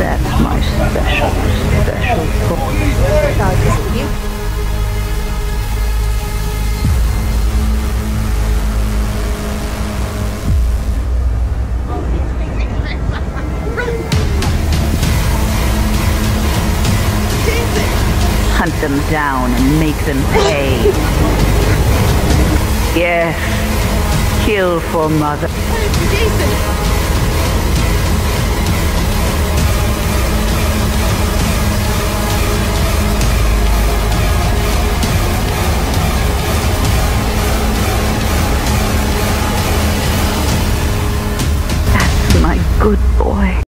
That's my special boy. Hunt them down and make them pay. Yes, kill for mother. That's my good boy.